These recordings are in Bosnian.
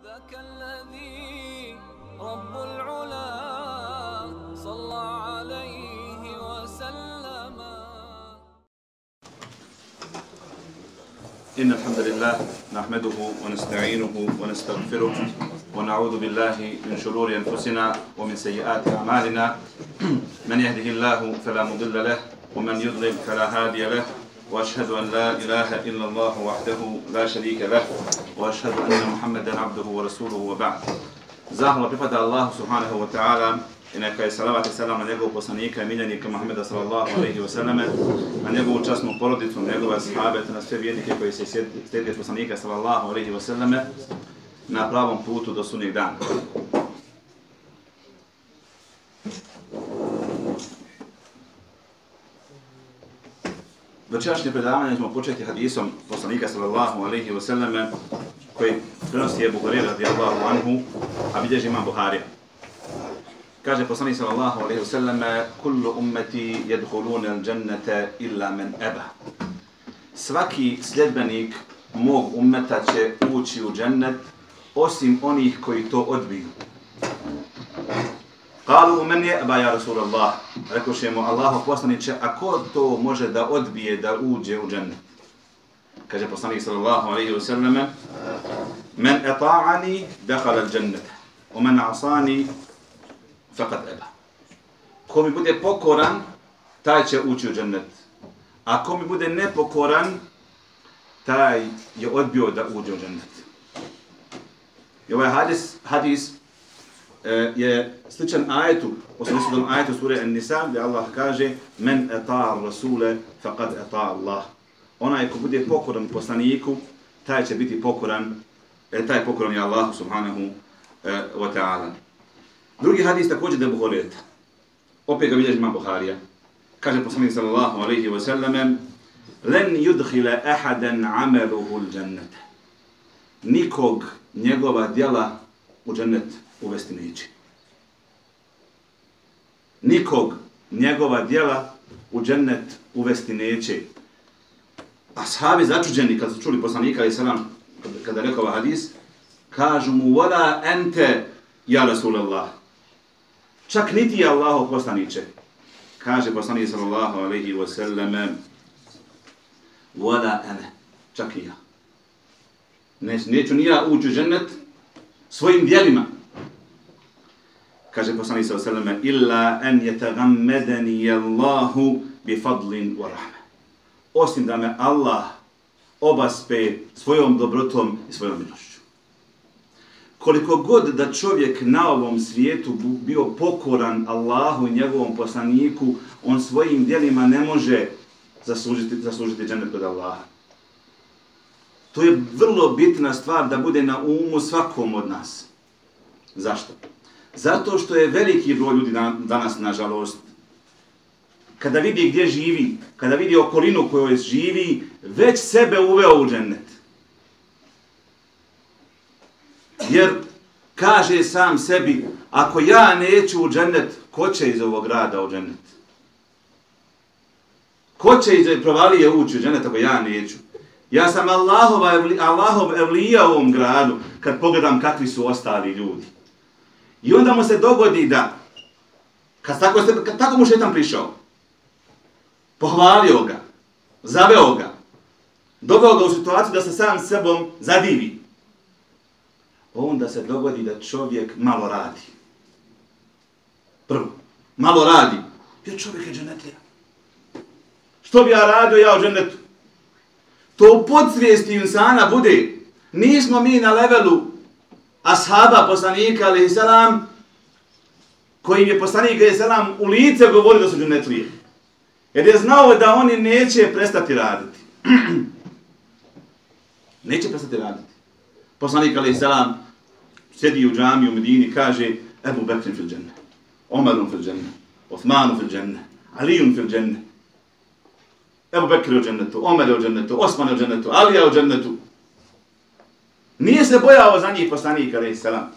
ذاك الذي رب العلا صلى عليه وسلم. إن الحمد لله نحمده ونستعينه ونستغفره ونعوذ بالله من شرور أنفسنا ومن سيئات أعمالنا. من يهده الله فلا مضل له ومن يضلل فلا هادي له، وأشهد أن لا إله إلا الله وحده لا شريك له، وأشهد أن محمدا عبده ورسوله وبعد. Zahvala pripada Allahu subhanahu wa ta'ala i neka je salavat i salam na njegovog poslanika i miljenika Muhammeda sallallahu alaihi wa sallame, na njegovu časnu porodicu, na njegove ashabe, na sve vjernike koji se slijede poslanika sallallahu alaihi wa sallame na pravom putu do sunnjeg dana. Večerašnje predavanje ćemo početi hadisom poslanika sallallahu alaihi wa sallame koji prenosi Ebu Hurajra radijallahu anhu, a bilježi imam Buharija. Kaže poslanik sallallahu alaihi wa sallame: kullu ummeti yadkhuluna al-jannata illa man aba. Svaki sljedbenik mog ummeta će ući u džennet osim onih koji to odbiju. Kalu men je aba ja Rasulallah. Rekoše mu: Allahu poslaniče, a ko to može da odbije da uđe u džennet? Kaže poslanik sallallahu alaihi wa sallame: men ata'ani dakhala al-jannata wa man asani faqad aba. Ko mi bude pokoran, taj će ući u džennet. A ko mi bude nepokoran, taj je odbio da uđe u džennet. I ovaj hadis je sličan ajetu, 80. ajetu sure An-Nisa, gdje Allah kaže: men ata'a rasule faqad ata'a Allah. Onaj ko bude pokoran poslaniku, taj će biti pokoran, taj pokoran je Allahu subhanahu wa ta'ala. Drugi hadis također da Buharija. Opet ga bilježi imam Buharija. Kaže poslanik sallallahu alaihi wa sallame: len yudkhila ahadan amaluhu al-jannata. Nikog njegova djela u džennet uvesti neće. Nikog njegova djela u džennet uvesti neće. Ashabi začuđeni kad su čuli poslanika alejhi selam kada je rekao ovaj hadis, kažu mu: wala ente ja Rasulallah. Čak niti je Allahov poslaniče. Kaže poslanik sallallahu alejhi ve selleme: wala ene, čak i ja. Neću ni ja ući u džennet svojim djelima. Kaže poslanik sallallahu alejhi ve selleme: illa an yataghammadani Allahu bi fadlin wa rahmah. Osim da me Allah obaspe svojom dobrotom i svojom milošću. Koliko god da čovjek na ovom svijetu bio pokoran Allahu i njegovom poslaniku, on svojim djelima ne može zaslužiti džennet kod Allaha. To je vrlo bitna stvar da bude na umu svakom od nas. Zašto? Zato što je veliki broj ljudi danas, nažalost, kada vidi gdje živi, kada vidi okolinu kojoj živi, već sebe uveo u džennet. Jer kaže sam sebi: ako ja neću u džennet, ko će iz ovog grada u džennet? Ko će iz provalije ući u džennet ako ja neću? Ja sam Allahov evlija u ovom gradu, kad pogledam kakvi su ostali ljudi. I onda mu se dogodi da, kad tako mu šetan prišao, pohvalio ga, zaveo ga, doveo ga u situaciju da se sam sebom zadivi, onda se dogodi da čovjek malo radi. Prvo, malo radi. Jer čovjek je džennetlija. Što bi ja radio ja u džennetu? To u podsvijesti insana bude. Nismo mi na levelu ashaba poslanika alejhi selam, kojim je poslanik alejhi selam u lice govorio da su džennetlije. Jer je znao da oni neće prestati raditi. Neće prestati raditi. Poslanik alejhi selam sjedi u džamiji u Medini, kaže: Ebu Bekrin fil dženne, Omerun fil dženne, Osmanu fil dženne, Alijun fil dženne. Ebu Bekir u džennetu, Omer je u džennetu, Osman je u džennetu, Alija u džennetu. Nije se bojao za njih poslanik alejhi selam.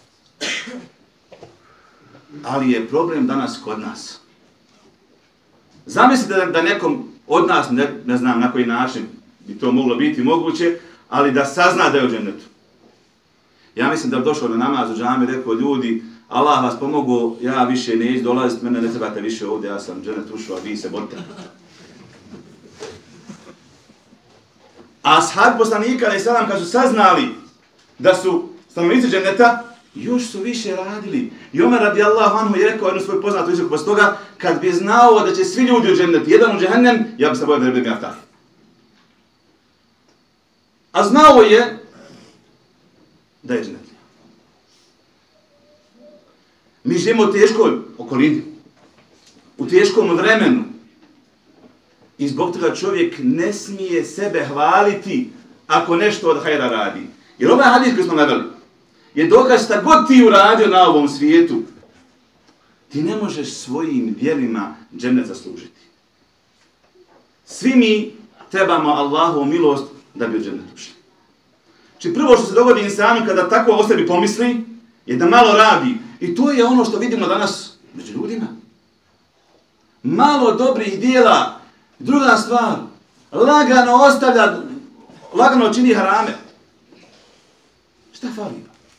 Ali je problem danas kod nas. Zamislite da nekom od nas, ne znam na koji način bi to moglo biti moguće, ali da sazna da je u džennetu. Ja mislim da bi došao na namaz u džami i rekao, ljudi, Allah vas pomogu, ja više neću dolaziti, mene ne trebate više ovdje, ja sam džennet ušao, a vi se borite. A ashab poslanika, alejhi selam, kad su saznali da su stanovnici dženneta, još su više radili. I Omer radijallahu anhu je rekao jednu svoju poznatu izreku posle toga, kad bi znao da će svi ljudi u džennet, jedan u džehennem, ja bi se bojao da ne bi ga tako. A znao je da je džennet. Mi živimo u teškoj okolini, u teškom vremenu. I zbog toga čovjek ne smije sebe hvaliti ako nešto od hajra radi. Jer ovaj hadis koji smo naveli je dokaz šta god ti uradio na ovom svijetu, ti ne možeš svojim djelima džennet zaslužiti. Svi mi trebamo Allahovu milost da bi u džennet ušli. Znači prvo što se dogodi insanu kada tako o sebi pomisli je da malo radi. I to je ono što vidimo danas među ljudima. Malo dobrih dijela. Druga stvar, lagano ostavlja, lagano čini harame. Šta fali?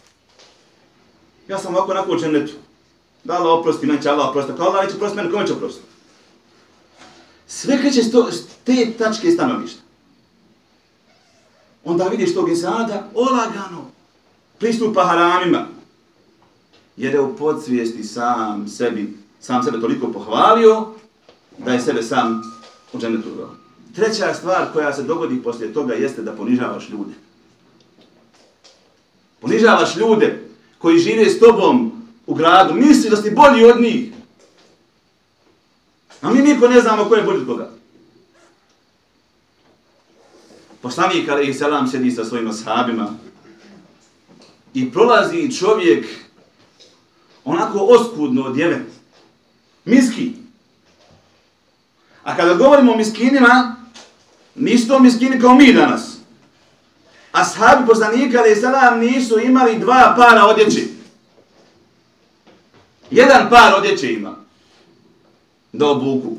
Ja sam ovako onako u džennetu. Da Allah oprosti, meni će Allah oprosti. Ako Allah neće oprosti, meni kome će oprosti? Sve kreće s te tačke stanovišta. Onda vidiš tog insana da olagano pristupa haramima. Jer je u podsvijesti sam sebe toliko pohvalio da je sebe sam u džennetu uveo. Treća stvar koja se dogodi poslije toga jeste da ponižavaš ljude. Ponižavaš ljude koji žive s tobom u gradu. Misli da si bolji od njih. A mi niko ne znamo ko je bolji od koga. Poslanik alejhi selam sjedi sa svojim ashabima i prolazi čovjek onako oskudno odjeven. Miski. A kada govorimo o miskinima, nisu to miskini kao mi danas. Ashabi poslanika alejhi selam nisu imali 2 para odjeće. 1 par odjeće ima da obuku.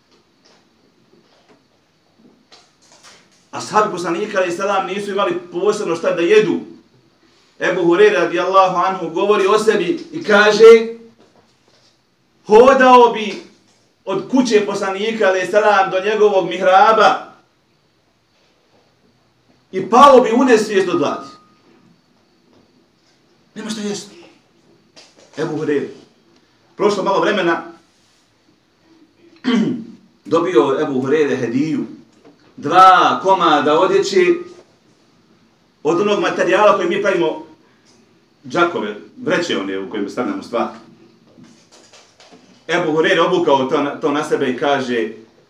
Ashabi poslanika alejhi selam nisu imali posebno šta da jedu. Ebu Hurajra radijallahu anhu govori o sebi i kaže: hodao bi od kuće poslanika alejhi selam do njegovog mihraba i pao bi u nesvijest od gladi. Nema šta jesti. Ebu Hurajra. Prošlo malo vremena, dobio Ebu Hurajra hediju. 2 komada odjeće od onog materijala koji mi pravimo džakove, vreće one u kojima stavljamo stvar. Ebu Hurajra obukao to na sebe i kaže,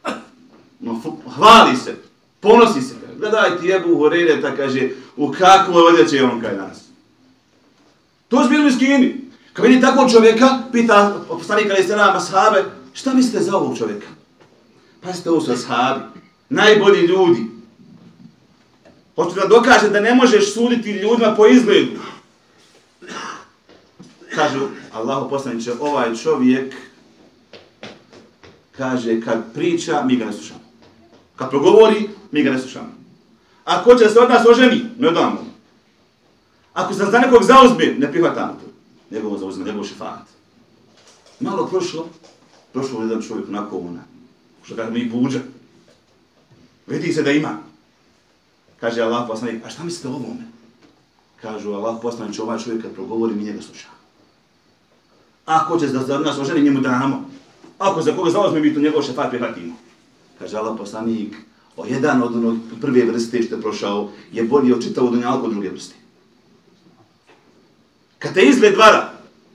hvali se, ponosi se. Gledaj ti Ebu Hurajra, kaže, u kakvoj odjeće je on kaj danas. To su bili miskini. Kad vidi takvog čovjeka, pita poslanik alejhi selam ashabe, šta mislite za ovog čovjeka? Pazite, ovo su ashabi, najbolji ljudi. Hoću da dokaže da ne možeš suditi ljudima po izgledu. Kažu, Allahu poslaniče, ovaj čovjek, kaže, kad priča, mi ga ne slušamo. Kad progovori, mi ga ne slušamo. Ako će da se od nas oženi, ne damo. Ako se za nekog zauzme, ne prihvatamo to. Njegovo zauzme, njegov šefaat. Malo prošlo jedan čovjek onako ona, što kaže mi buđa. Vidi se da ima. Kaže Allah poslanik, a šta mislite o ovome? Kažu Allah poslanik, ovaj čovjek kad progovori, mi njega slušamo. Ako će da za nas oženi, njemu damo. Ako za koga zauzme, mi to njegov šefaat prihvatimo. Kaže Allah poslanik, jedan od onog prve vrste što je prošao je bolji od čitavog dunjalka od druge vrste. Kad te izgled vara,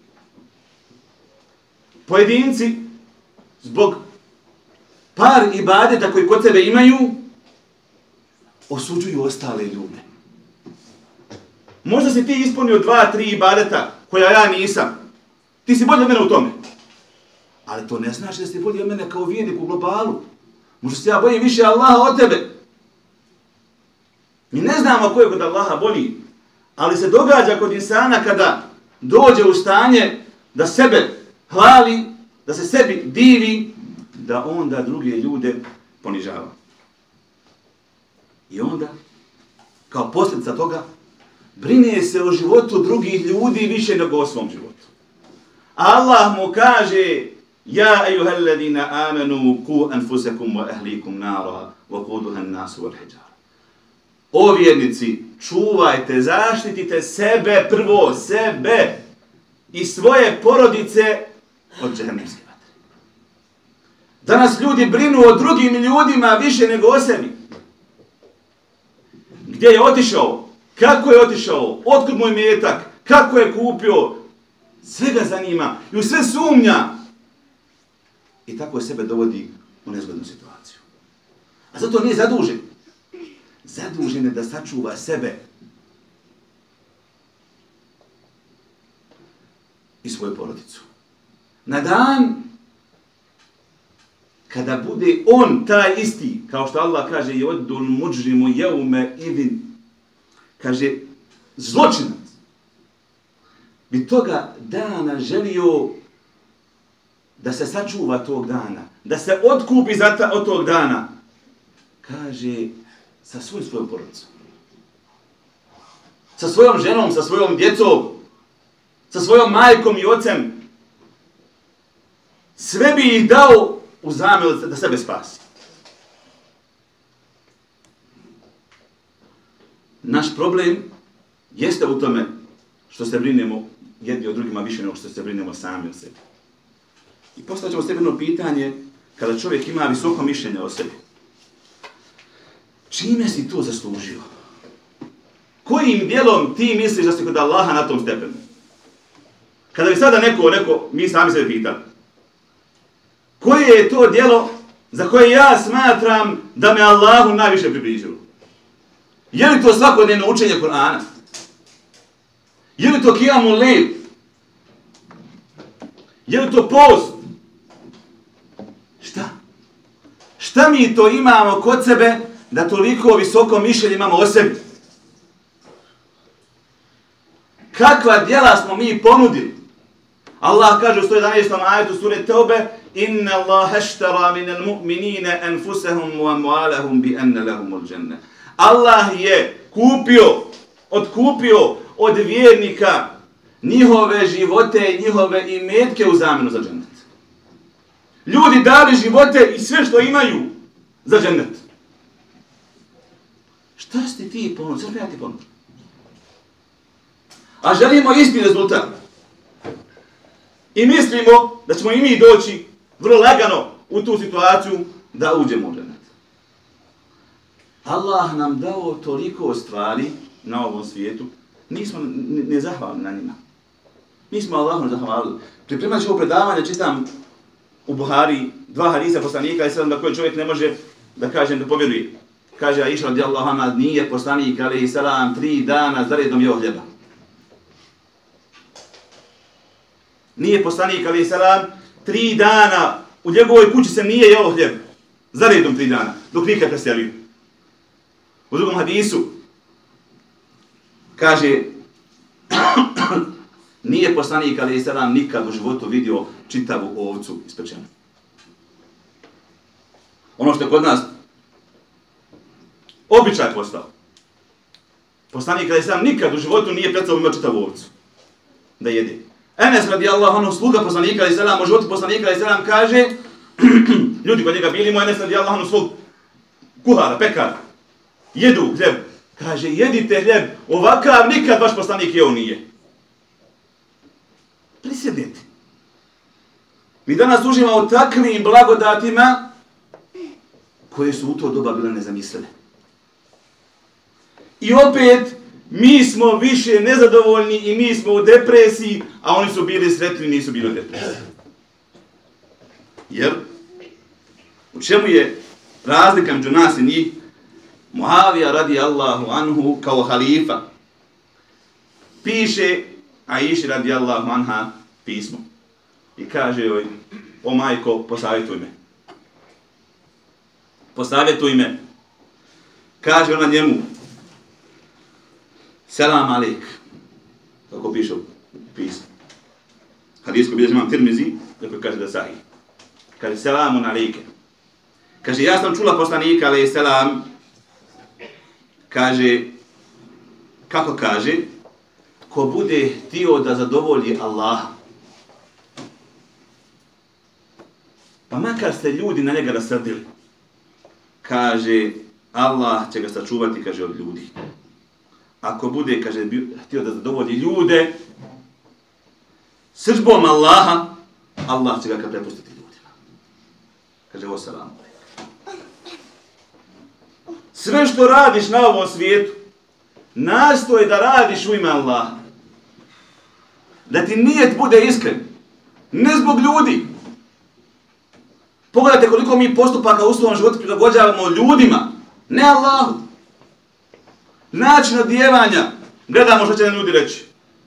pojedinci zbog par ibadeta koji kod sebe imaju, osuđuju ostale ljude. Možda si ti ispunio 2-3 ibadeta koja ja nisam. Ti si bolji od mene u tome. Ali to ne znači da si bolji od mene kao vijenik u globalu. Možda se ja bojim više Allaha od tebe. Mi ne znamo ko je kod Allaha bolji. Ali se događa kod insana kada dođe u stanje da sebe hvali, da se sebi divi, da onda druge ljude ponižava. I onda, kao posljedica toga, brine se o životu drugih ljudi više nego o svom životu. Allah mu kaže: Ja ejuhalladina amanu ku anfusakum wa ahlikum nara wa quduha an-nas wal hijara. O vjernici, čuvajte, zaštitite sebe prvo, sebe i svoje porodice od džehennemske vatre. Danas ljudi brinu o drugim ljudima više nego o sebi. Gdje je otišao? Kako je otišao? Otkud mu imetak? Kako je kupio? Sve ga zanima i u sve sumnja. I tako je sebe dovodi u nezgodnu situaciju. A zato nije zadužen. Zadužen je da sačuva sebe i svoju porodicu. Na dan kada bude on taj isti, kao što Allah kaže: Yodul mudžrimu jeume idin, kaže zločinac, bi toga dana želio da se sačuva tog dana, da se otkupi od tog dana, kaže sa svojom porodicom, sa svojom ženom, sa svojom djecom, sa svojom majkom i ocem. Sve bi ih dao u zamjenu da sebe spasi. Naš problem jeste u tome što se brinemo jedni o drugima više nego što se brinemo sami o sebi. I postavit ćemo sebi jedno pitanje: kada čovjek ima visoko mišljenje o sebi, čime si to zaslužio? Kojim dijelom ti misliš da si kod Allaha na tom stepenu? Kada bi sada neko, mi sami sebe pitali, koje je to djelo za koje ja smatram da me Allahu najviše približilo? Je li to svakodnevno učenje Kur'ana? Je li to qiyamul lejl? Je li to post? Šta? Šta mi to imamo kod sebe da toliko visoko mišljenje imamo o sebi? Kakva djela smo mi ponudili? Allah kaže u 111. ajetu sure Teube: Inna Allaha ashtara minal mu'minina anfusahum wa amwalahum bi anna lahumul dženne. Allah je otkupio od vjernika njihove živote i njihove imetke u zamjenu za džennet. Ljudi dali živote i sve što imaju za džennet. Šta ste ti ponudio? Sve ja ti ponudio. A želimo isti rezultat. I mislimo da ćemo i mi doći vrlo lagano u tu situaciju da uđemo u džennet. Allah nam dao toliko stvari na ovom svijetu, nismo nezahvalni na njima. Mi smo Allahu zahvalili. Pripremajući ovo predavanje čitam u Buhari 2 hadisa poslanika i sada da koji čovjek ne može da kažem da povjeruje. Kaže Aisha radijallahu anha: nije poslanik alejhi selam 3 dana zaredom jeo hljeba. Nije poslanik alejhi selam 3 dana u njegovoj kući se nije jeo hljeb. Zaredom 3 dana, dok nikad preselio. U drugom hadisu kaže: nije poslanik alejhi selam nikad u životu vidio čitavu ovcu ispečenu. Ono što je kod nas običaj postao. Poslanik alejhi selam nikad u životu nije pred sobom imao čitavu ovcu da jede. Enes radijallahu anhu, sluga poslanika alejhi selam, u životu poslanika alejhi selam kaže: ljudi kod njega bili, Enes radijallahu anhu svog kuhara, pekara, jedu hljeb. Kaže: jedite hljeb, ovakav nikad vaš poslanik jeo nije. Prisjednite. Mi danas uživamo takvim blagodatima koje su u to doba bile nezamislive. I opet, mi smo više nezadovoljni i mi smo u depresiji, a oni su bili sretni i nisu bili u depresiji. Jer, u čemu je razlika među nas i njih? Muavija radijallahu anhu kao halifa piše Aiši radijallahu anha pismo i kaže joj: o majko, posavjetuj me. Posavjetuj me. Kaže ona njemu: selam alejk. Kako piše u pismu. Hadis koji bilježi imam Tirmizi, dakle kaže da sahih. Kaže: selamun alejke. Kaže: ja sam čula poslanika alejhi selam, kaže: kako kaže, ko bude htio da zadovolji Allaha, pa makar ste ljudi na njega rasrdili, kaže, Allah će ga sačuvati, kaže, od ljudi. Ako bude, kaže, htio da zadovolji ljude, srdbom Allaha, Allah će ga prepustiti ljudima. Kaže, o salamu. Sve što radiš na ovom svijetu, nastoj da radiš u ime Allaha. Da ti nijet bude iskren. Ne zbog ljudi. Pogledajte koliko mi postupaka u svom životu prilagođavamo ljudima, ne Allahu. Način odijevanja, gledamo što će nam ljudi reći.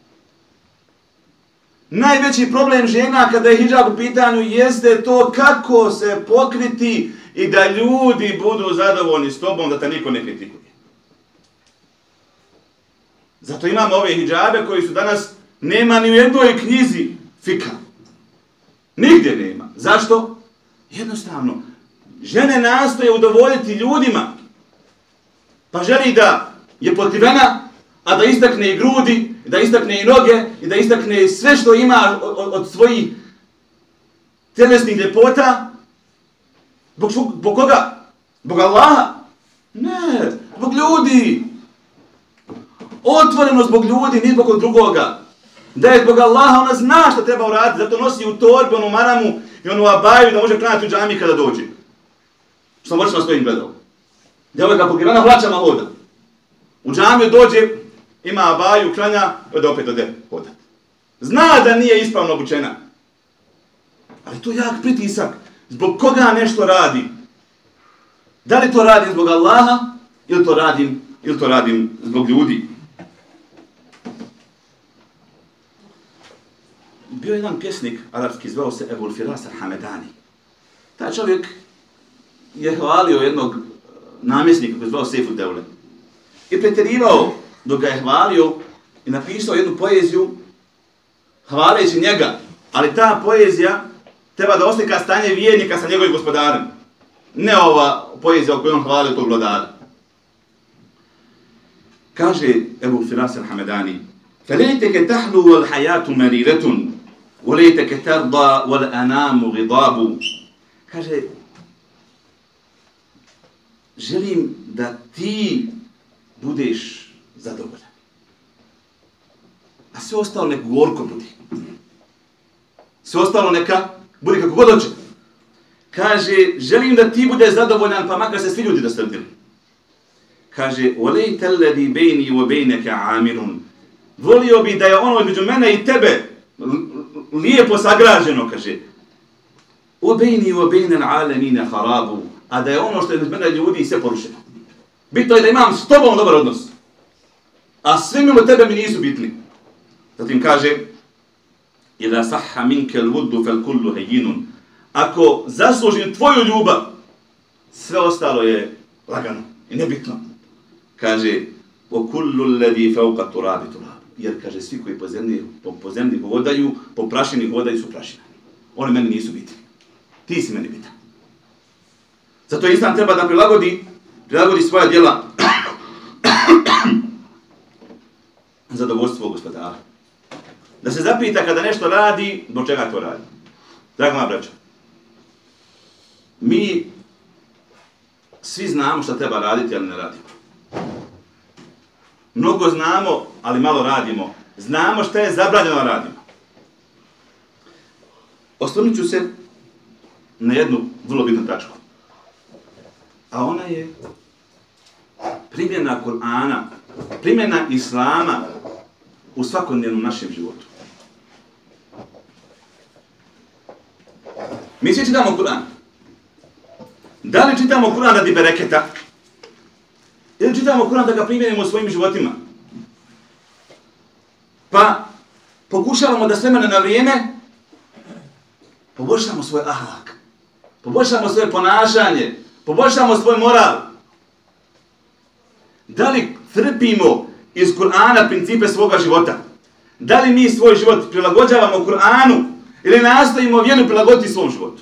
Najveći problem žena kada je hidžab u pitanju jeste to kako se pokriti i da ljudi budu zadovoljni s tobom, da te niko ne kritikuje. Zato imamo ove hidžabe koji su danas, nema ni u jednoj knjizi fika. Nigdje nema. Zašto? Jednostavno, žene nastoje udovoljiti ljudima, pa želi da je pokrivena, a da istakne i grudi, da istakne i noge, i da istakne sve što ima od svojih tjelesnih ljepota. Zbog koga? Zbog Allaha? Ne, zbog ljudi. Otvoreno zbog ljudi, ni zbog drugoga. Da je zbog Allaha, ona zna što treba uraditi, zato nosi u torbi, onu maramu i onu abaju da može klanjati u džami kada dođe. Što sam očima stojim gledao. Djevojka pokrivena hlačama hoda. U džamiju dođe, ima abaju, klanja, da opet ode hoda. Zna da nije ispravno obučena. Ali to je jak pritisak. Zbog koga nešto radi? Da li to radim zbog Allaha ili to radim zbog ljudi? Bio je jedan pjesnik arapski, zvao se Ebul Firas al-Hamedani. Taj čovjek je hvalio jednog namjesnika koji je zvao Sejfu Devle. I pretjerivao dok ga je hvalio i napisao jednu poeziju hvaleći njega. Ali ta poezija treba da oslika stanje vjernika sa njegovim gospodarem. Ne ova poezija o kojoj on hvalio tog vladara. Kaže Ebul Firas al-Hamedani: فَلَيْتَكَ تَحْلُو وَالْحَيَاتُ مَرِيرَةٌ وَلَيْتَكَ تَرْضَى وَالْأَنَامُ غِضَابُ. Kaže, želim da ti budeš zadovoljan. A sve ostalo nek gorko budi. Sve ostalo neka budi kako god hoće. Kaže, želim da ti budeš zadovoljan, pa makar se svi ljudi rasrdili. Kaže, وَلَيْتَ الَّذِي بَيْنِي وَبَيْنَكَ عَامِرٌ. Volio bi da je ono između mene i tebe lijepo sagrađeno, kaže. وَبَيْنِي وَبَيْنَ الْعَالَمِينَ خَرَابُ. A da je ono što je između mene ljudi sve porušeno. Bitno je da imam s tobom dobar odnos. A svi mimo tebe mi nisu bitni. Zatim kaže, إِذَا صَحَّ مِنْكَ الْوُدُّ فَالْكُلُّ هَيِّنٌ. Ako zaslužim tvoju ljubav, sve ostalo je lagano i nebitno. Kaže, وَكُلُّ الَّذِي فَوْقَ تُرَابِ تُرَابِ. Jer, kaže, svi koji po zemlji hodaju, po prašini hodaju su prašina. Oni meni nisu bitni. Ti si meni bitan. Zato insan treba da prilagodi svoja djela zadovoljstvo gospodara. Da se zapita kada nešto radi, zbog čega to radi. Draga moja braćo, mi svi znamo šta treba raditi, ali ne radimo. Mnogo znamo, ali malo radimo. Znamo šta je zabranjeno, radimo. Osvrnut ću se na jednu vrlo bitnu tačku. A ona je primjena Kur'ana, primjena Islama u svakodnevnom našem životu. Mi svi čitamo Kur'an. Da li čitamo Kur'an radi bereketa? Ili čitamo Kur'an da ga primjenimo u svojim životima? Pa pokušavamo da s vremena na vrijeme poboljšamo svoj ahlak, poboljšamo svoje ponašanje, poboljšamo svoj moral. Da li crpimo iz Kur'ana principe svoga života? Da li mi svoj život prilagođavamo Kur'anu ili nastojimo vjeru prilagoditi svom životu?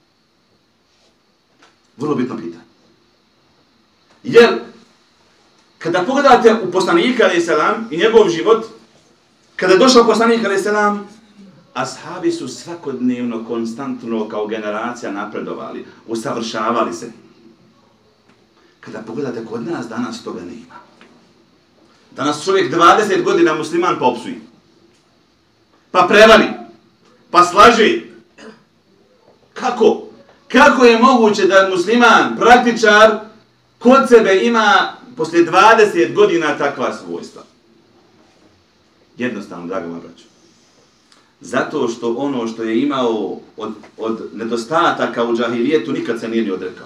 Vrlo bitno pitanje. Jer Kada pogledate u poslanika alejhi selam i njegov život, kada je došao poslanik alejhi selam, ashabi su svakodnevno, konstantno kao generacija napredovali, usavršavali se. Kada pogledate kod nas, danas toga nema. Danas čovjek 20 godina musliman pa opsuje, pa prevari, pa slaže. Kako? Kako je moguće da musliman, praktičar, kod sebe ima poslije 20 godina takva svojstva? Jednostavno, drago moji braćo. Zato što ono što je imao od nedostataka u džahilijetu nikad se nije ni odrekao.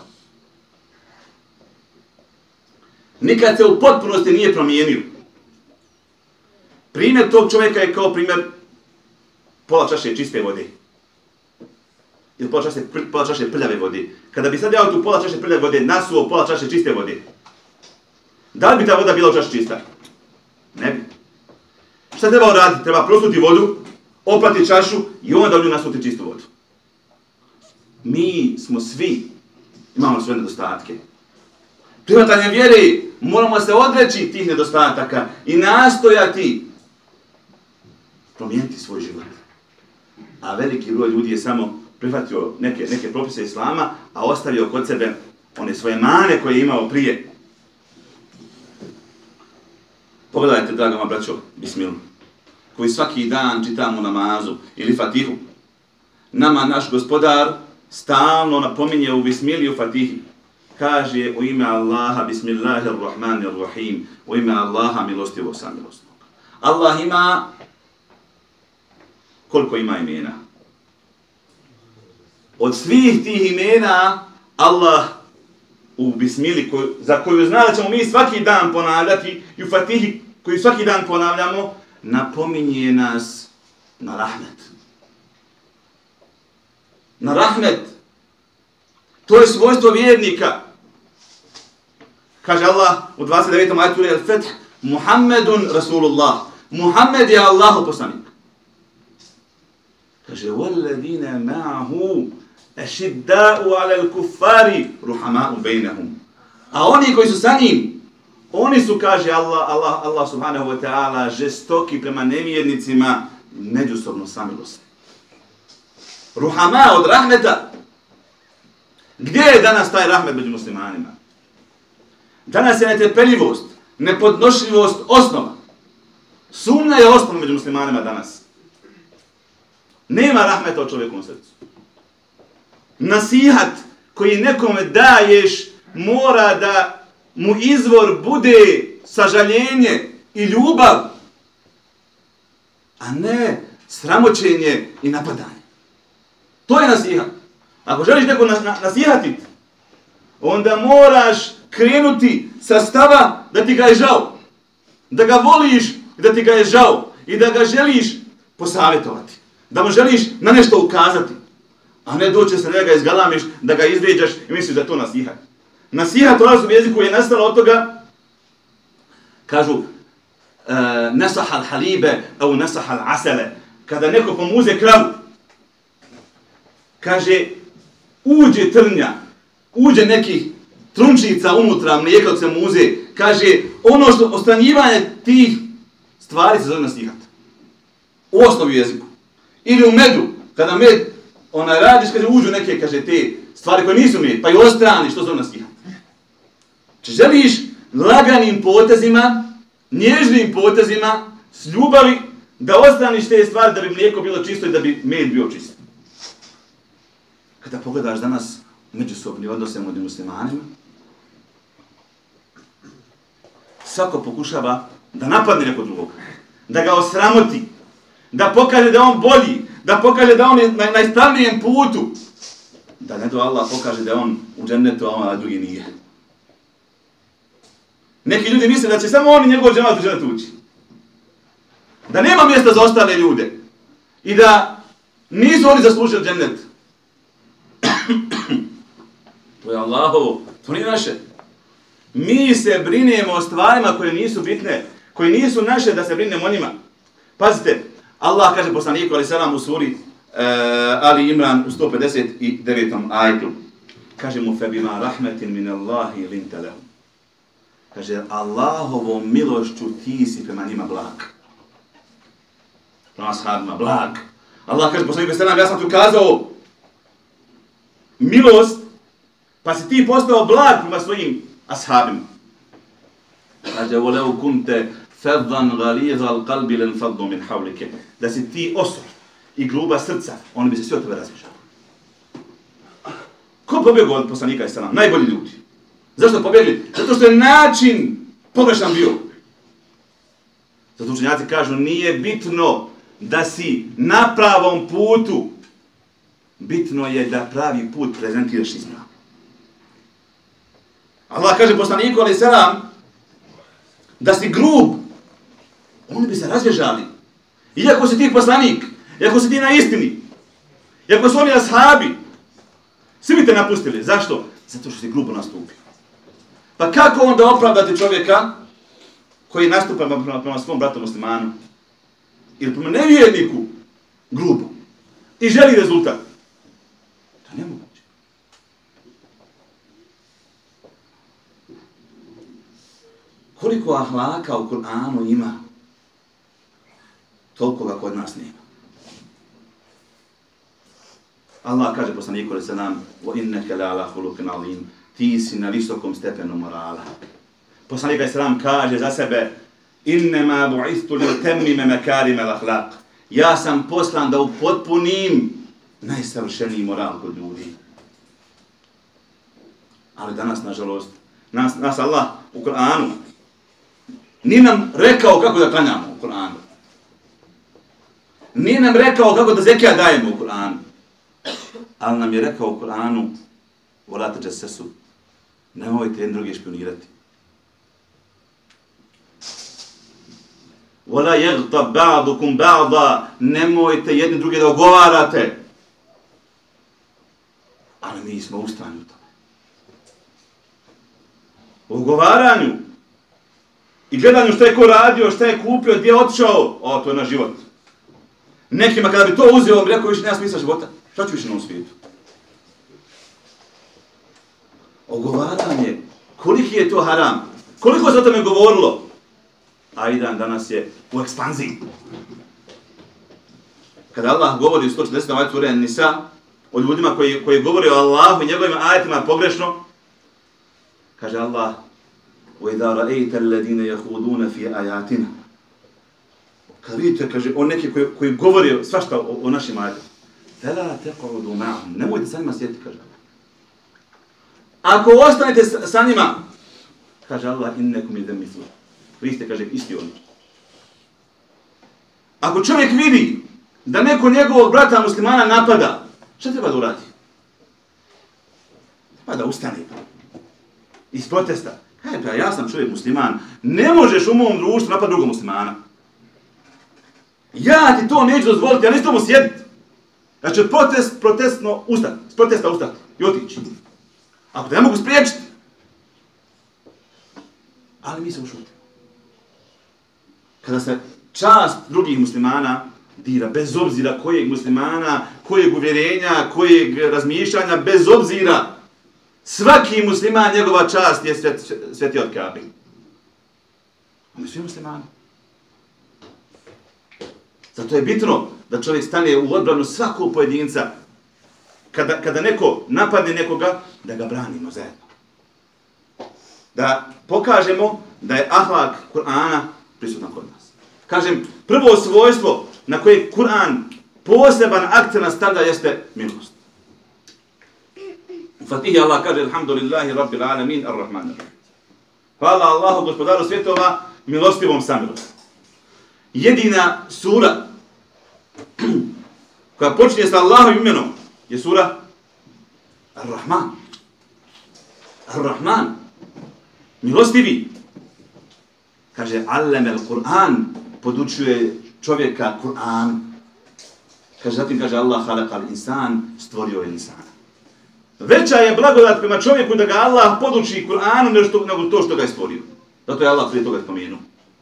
Nikad se u potpunosti nije promijenio. Primjer tog čovjeka je kao primjer pola čaše čiste vode. Ili pola čaše prljave vode. Kada bi sad dao tu pola čaše prljave vode, nasuo pola čaše čiste vode, da li bi ta voda bila u čaši čista? Ne bi. Šta treba uraditi? Treba prosuti vodu, oprati čašu i onda u nju nasuti čistu vodu. Mi smo svi, imamo sve nedostatke. Prihvatanjem vjere moramo se odreći tih nedostataka i nastojati promijeniti svoj život. A veliki broj ljudi je samo prihvatio neke propise islama, a ostavio kod sebe one svoje mane koje je imao prije. Pogledajte, draga moja braćo, bismilu, koji svaki dan čitamo namazu ili fatihu. Nama naš gospodar stalno napominje u bismili u fatihi. Kaže u ime Allaha, bismillahirrahmanirrahim, u ime Allaha milostivog samilosnog. Allah ima, koliko ima imena? Od svih tih imena, Allah u bismili, za koju zna da ćemo mi svaki dan ponavljati, i u fatihi koju svaki dan ponavljamo, napominje nas na rahmet. Na rahmet. To je svojstvo vjernika. Kaže Allah u 29. ajetu Al-Fath, Muhammedun Rasulullah. Muhammed je Allahu poslanik. Kaže, وَالَّذِينَ مَعَهُ أَشِدَّاءُ عَلَى الْكُفَّارِ رُحَمَاءُ بَيْنَهُم. A oni koji su sa njim, oni su, kaže Allah subhanahu wa ta'ala, žestoki prema nevjernicima, međusobno samilosni. Ruhama od rahmeta. Gdje je danas taj rahmet među muslimanima? Danas je netrpeljivost, nepodnošljivost osnova. Sumnja je osnova među muslimanima danas. Nema rahmeta u čovjekovom srcu. Nasihat koji nekome daješ mora da mu izvor bude sažaljenje i ljubav, a ne sramoćenje i napadanje. To je nasihat. Ako želiš neko nasihatiti, onda moraš krenuti sa stava da ti ga je žao. Da ga voliš i da ti ga je žao. I da ga želiš posavjetovati. Da mu želiš na nešto ukazati. A ne doće se da ga izgalamiš, da ga izvrijeđaš i misliš da je to nasihat. Nasihat u arapskom jeziku je nastala od toga, kažu, nasahal halibe, au nasahal asele. Kada neko pomuze kravu, kaže, uđe trnja, uđe nekih trunčica unutra, mlijeka od se muze, kaže, ono što ostranjivanje tih stvari se zove nasihat. U osnovi jeziku. Ili u medu, kada med radiš, kaže, uđu neke, kaže, te stvari koje nisu med, pa i ostrani, što zove nasihat. Če želiš laganim potezima, nježnim potezima, s ljubavi, da ostraniš te stvari da bi mlijeko bilo čisto i da bi med bio čist. Kada pogledaš danas međusobni odnose među muslimanima, svako pokušava da napadne neko drugog, da ga osramoti, da pokaže da on bolji, da pokaže da on je na ispravnijem putu, da ne do Allah pokaže da on u džennetu, a drugi nije. Neki ljudi misle da će samo oni njegov džemat u džennetu ući. Da nema mjesta za ostale ljude i da nisu oni zaslužili džennet. To je Allahovo, to nije naše. Mi se brinemo o stvarima koje nisu bitne, koje nisu naše da se brinemo o njima. Pazite, Allah kaže poslaniku alejhi selam u suri Ali Imran u 159. ajetu. Kaže mu, فَبِمَا رَحْمَةٍ مِنَ اللَّهِ لِنْتَ لَهُمْ. Kaže, Allahovom milošću ti si prema njima blag. Prema ashabima blag. Allah kaže, poslaniku sallam, ja sam ti ukazao milost, pa si ti postao blag prema svojim ashabima. Kaže, وَلَوْ كُنْتَ فَضًّا غَلِيظَ الْقَلْبِ لَنْفَضُّ مِنْ حَوْلِكَ. Da si ti osor i gruba srca, oni bi se sve od tebe razbježali. Ko pobjegao od poslanika sallam? Najbolji ljudi. Zašto pobjegli? Zato što je način pogrešan bio. Zato učenjaci kažu, nije bitno da si na pravom putu, bitno je da pravi put prezentiraš ispravno. Allah kaže poslaniku alejhi selam da si grub, oni bi se razbježali. Iako si ti poslanik, iako si ti na istini, iako su oni ashabi, svi bi te napustili. Zašto? Zato što si grubo nastupio. Pa kako onda opravdati čovjeka koji nastupa prema svom bratu muslimanu ili prema nevjerniku grubo i želi rezultat? To je nemoguće. Koliko ahlaka u Kur'anu ima, toliko ga kod nas nema. Allah kaže poslaniku alejhi selam: "Wa innaka la'ala khuluqin 'azim." Ti si na visokom stepenu morala. Poslanik alejhi selam kaže za sebe: "Innama bu'istu li utammima makarim al-akhlaq." Ja sam poslan da upotpunim najsavršeniji moral kod ljudi. Ali danas, nažalost, nas Allah u Kur'anu nije nam rekao kako da klanjamo u Kur'anu. Nije nam rekao kako da zekija dajemo u Kur'anu. Ali nam je rekao u Kur'anu: "Wala tajassasu." Nemojte jedni drugi špionirati. "Wala yaghtab ba'dukum ba'da." Nemojte jedni drugi da ogovarate. Ali mi smo ustrajni u tome. U ogovaranju i gledanju šta je ko radio, šta je kupio, gdje je otišao, to je naš život. Nekima kada bi to uzeo, on bi rekao, više nema smisla života. Šta ću više na ovom svijetu? Ogovaranje, koliki je to haram? Koliko se o tome govorilo? A i danas je u ekspanziji. Kada Allah govori u 140. ajetu sure An-Nisa o ljudima koji govore o Allahu i njegovim ajetima pogrešno, kaže Allah: وَإِذَا رَأَيْتَ الَّذِينَ يَخُوضُونَ فِي آيَاتِنَا. Kad vidite, kaže, on neki koji govori svašta o našim ajetima, فَلَا تَقْعُدُوا مَعَهُمْ. Nemojte sa njima sjediti, kaže. Ako ostanete sa njima, kaže Allah: إِنَّكُمْ إِذًا مِثْلُهُمْ. Vi ste, kaže, isti oni. Ako čovjek vidi da neko njegovog brata muslimana napada, šta treba da uradi? Pa da ustane iz protesta. Pa ja sam čovjek musliman, ne možeš u mom društvu napad drugog muslimana. Ja ti to neću dozvoliti, ja neću tomu sjediti. Ja ću protestno ustati, s protesta ustati i otići. Ako te ne mogu spriječiti. Ali mi se ušutimo. Kada se čast drugih muslimana dira, bez obzira kojeg muslimana, kojeg uvjerenja, kojeg razmišljanja, bez obzira, svaki musliman, njegova čast je sveti od Kabe. Oni svi muslimani. Zato je bitno da čovjek stane u odbranu svakog pojedinca. Kada neko napadne nekoga, da ga branimo zajedno. Da pokažemo da je ahlak Kur'ana prisutan kod nas. Kažem, prvo svojstvo na koje Kur'an poseban akcent stavlja jeste milost. U Fatihi Allah kaže: "Alhamdulillahi rabbil alamin ar-rahmanir rahim." Hvala Allahu, gospodaru svjetova, milostivom samilostom. Jedina sura koja počinje sa Allahovim imenom je sura Ar-Rahman. Ar-Rahman, milostivi. Kaže: "Allama al-Qur'an." Podučuje čovjeka Kur'an. Zatim kaže Allah: "Khalaqal insan." Stvorio je insana. Veća je blagodat prema čovjeku da ga Allah poduči Kur'anu nego to što ga je stvorio. Zato je Allah prije toga spomenuo.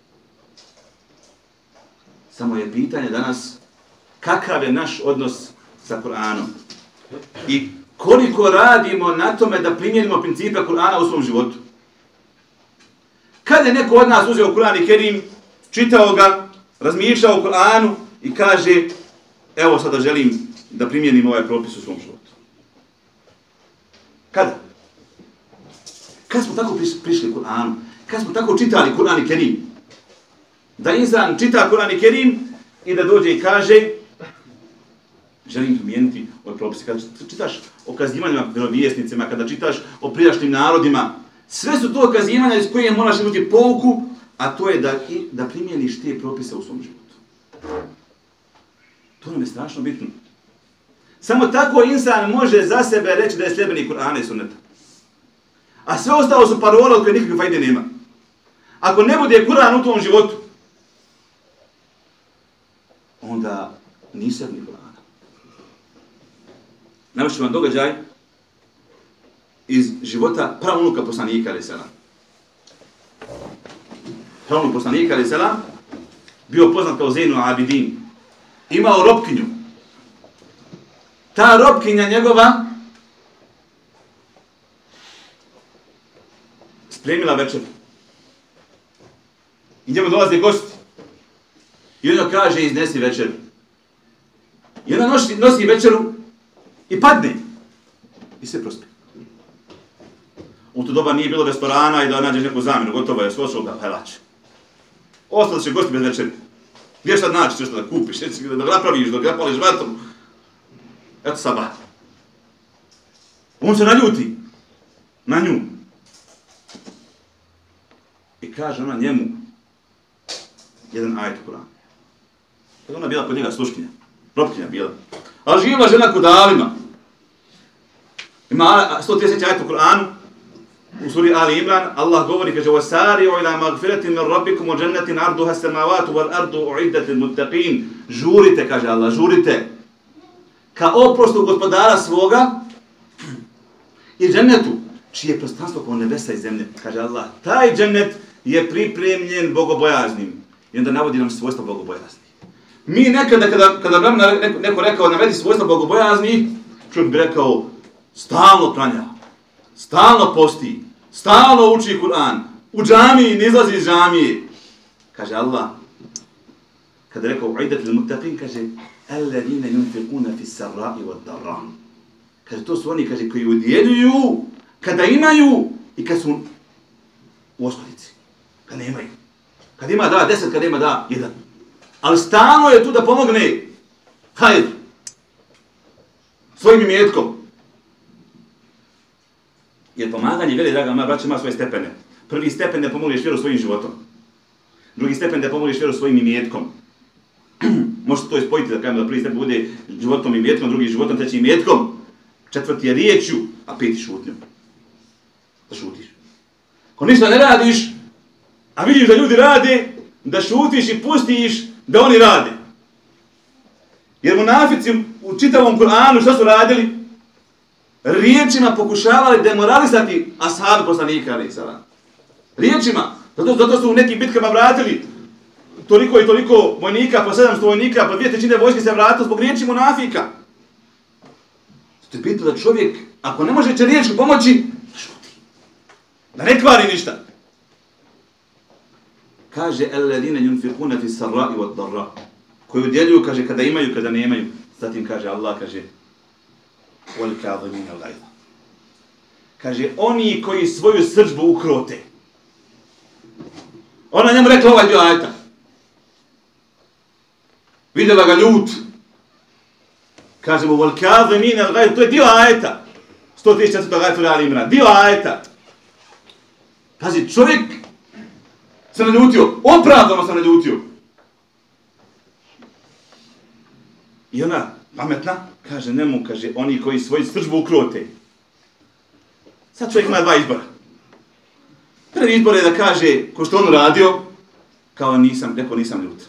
Samo je pitanje danas kakav je naš odnos sa Kur'anom i koliko radimo na tome da primjenimo principe Kur'ana u svom životu. Kada je neko od nas uzeo Kur'an i Kerim, čitao ga, razmišljao o Kur'anu i kaže, evo sada želim da primjenim ovaj propis u svom životu. Kada? Kad smo tako prišli Kur'anu? Kad smo tako čitali Kur'an i Kerim? Da insan čita Kur'an i Kerim i da dođe i kaže, želim primijeniti ovaj propis. Kada čitaš o kazivanjima vjerovjesnicima, kada čitaš o prijašnjim narodima, sve su to kazivanja iz koje moraš imati pouku, a to je da primjeniš te propise u svom životu. To nam je strašno bitno. Samo tako insan može za sebe reći da je sljedbenik Kur'ana i Sunneta. A sve ostalo su parole od koje nikakve fajde nema. Ako ne bude Kur'an u tom životu, onda nisi sljedbenik Kur'ana. Navest ću vam događaj iz života pravunuka poslanika alaih selam. Pravunuk poslanika alaih selam bio poznat kao Zejnul Abidin. Imao robkinju. Ta robkinja njegova spremila večer. I njemu dolaze gosti. I ona kaže, iznesi večeru. I ona nosi večeru i padne. I se prospe. U to doba nije bilo restorana i da nađeš neku zamjenu. Gotovo je, svošao ga pelač. Ostali će gosti bez večeri. Gdje šta naći, nešto da kupiš, da ga napraviš, da ga napališ vatru. Eto sabah. On se naljuti na nju. I kaže ona njemu jedan ajet u Kur'anu. Kada ona bila kod njega sluškinja, propkinja bila. Ali živjela žena kod alima. Ima 130 ajet u Kur'anu. U suri Ali Imran, Allah govori, kaže وَسَارِعُوا إِلَى مَغْفِرَةٍ مِنْ رَبِّكُمْ وَجَنَّةٍ عَرْضُهَا السَّمَاوَاتُ وَالْأَرْضُ أُعِدَّتْ لِلْمُتَّقِينَ. Žurite, kaže Allah, žurite ka oprostu gospodara svoga i džennetu, čije prostranstvo kao nebesa i zemlje. Kaže Allah, taj džennet je pripremljen bogobojaznim. I onda navodi nam svojstva bogobojaznih. Mi nekada, kada nam neko rekao navedi svojstva bogobojaznih, čovjek bi rekao, stalno klanja, stalno posti, stalno uči Kur'an, u džamiji ne izlazi iz džamije. Kaže Allah, kada je rekao u'idat lil muttaqin, kaže alladine yunfiquna fi sarra'i wad darra. Kaže to su oni, kaže, koji udjeljuju kada imaju i kad su u oskudici, kad nemaju. Kad ima da 10, kad ima da 1. Ali stalno je tu da pomogne. Hajde. Svojim imetkom. Jer pomaganje, veli, draga moja braća, ima svoje stepene. Prvi stepen da pomogneš vjeru svojim životom. Drugi stepen da pomogneš vjeru svojim imetkom. Možete to ispojiti da kažem da prvi stepen bude životom i imetkom, drugi životom, treći imetkom. Četvrti je riječju, a peti šutnjom. Da šutiš. Ako ništa ne radiš, a vidiš da ljudi rade, da šutiš i pustiš da oni rade. Jer munafici u čitavom Kur'anu šta su radili? Riječima pokušavali demoralisati ashabi poslanika alaih salam. Riječima. Zato su u nekim bitkama vratili toliko i toliko vojnika, po 700 vojnika, po 2/3 vojske se vratilo zbog riječi munafika. Zato je bitno da čovjek, ako ne može će riječku pomoći, da šuti. Da ne kvari ništa. Kaže, alladine yunfiquna fi sarra'i wad darra. Koji udjeljuju, kaže, kada imaju, kada nemaju. Zatim kaže Allah, kaže, wal kadhimin al-ghayza. Kaže, oni koji svoju srdžbu ukrote. Ona njemu rekla ovaj dio ajeta. Vidjela ga ljut. Kaže mu, wal kadhimin al-ghayza. To je dio ajeta. 134. ajeta Ali Imran. Dio ajeta. Pazi, čovjek se naljutio. Opravdano se naljutio. I ona, pametna, kaže njemu, kaže, oni koji svoju srdžbu ukrote. Sad čovjek ima dva izbora. Prvi izbor je da kaže, ko što on radio, kao nisam ljut.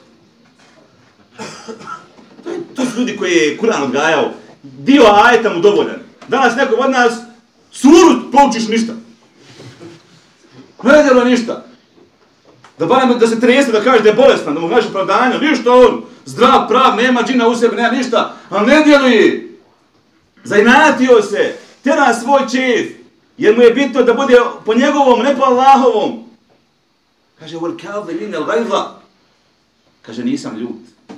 To su ljudi koji je Kur'an odgajao. Dio ajeta mu dovoljan. Danas neko od nas suru poučiš ništa. Ne djelo ništa. Da barem da se trese, da kaže da je bolestan, da mu kažeš opravdanje, ništa on, zdrav, prav, nema džina u sebi, nema ništa, ali ne djeluje. Zainatio se, tjera svoj čef, jer mu je bitno da bude po njegovom, ne po Allahovom. Kaže, wal kadhimina al-ghayza. Kaže, nisam ljut.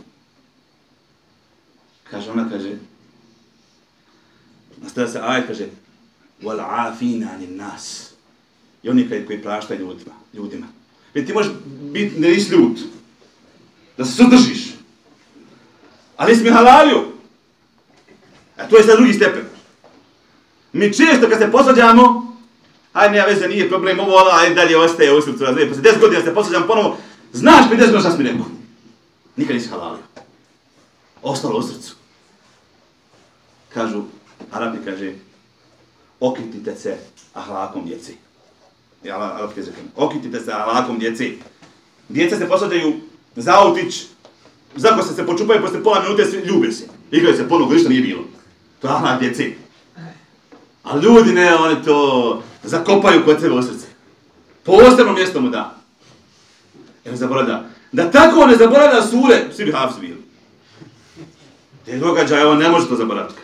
Kaže, ona kaže, nastavlja se ajet, kaže, wal afina anin nas. I oni koji praštaju ljudima. Jer ti možeš biti nisi ljut. Da se sudržiš. Ali nisi mi halalio. A to je sad drugi stepen. Mi često kad se posvađamo, ajde, nema veze, nije problem, ovo, ajde, dalje ostaje u srcu, razumije, posle 10 godina se posvađamo ponovo, znaš 50 godina šta si mi rekao. Nikad nisi halalio. Ostalo u srcu. Kažu, Arabi kaže, okitite se ahlakom djeci. Arabski jezik. Okitite se ahlakom djeci. Djeca se posvađaju za autić, zako se počupaju, posle pola minute svi ljube se. Igraju se ponovo, ništa nije bilo. To je ahlak djeci. A ljudi ne, oni to zakopaju kod sebe u srce. Posebno mjesto mu da. Ne zaboravlja. Da tako ne zaboravlja sure, svi bi hafsi bili. Te događaje, on ne može to zaboraviti.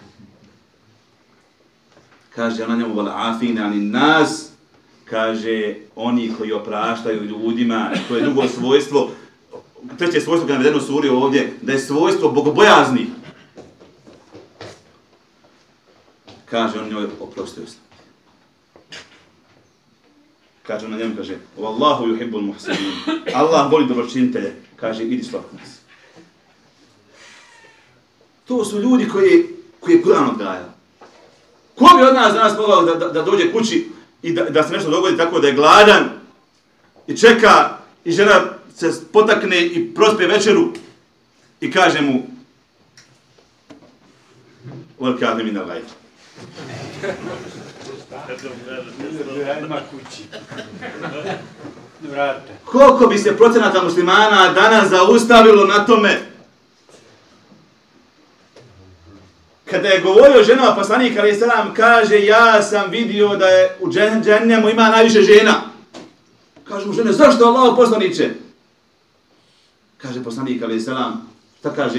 Kaže, ona njemu vala afina ani nas, kaže, oni koji opraštaju ljudima, to je drugo svojstvo, treće svojstvo kada je navedeno u suri ovdje, da je svojstvo bogobojazni. Kaže, on njoj oprostio sam. Kaže ona njemu, kaže, Wallahu yuhibbul muhsinin. Allah voli dobročinitelje. Kaže, idi svako nas. To su ljudi koji je Kur'an odgajao. Ko bi od nas danas mogao da dođe kući i da se nešto dogodi tako da je gladan i čeka i žena se potakne i prospe večeru i kaže mu wal kadhimin al-ghayz. Koliko bi se procenata muslimana danas zaustavilo na tome? Kada je govorio ženama poslanik alejhi selam, kaže, ja sam vidio da je u džehennemu ima najviše žena. Kažu mu žene, zašto Allahov poslaniče? Kaže poslanik alejhi selam, šta kaže?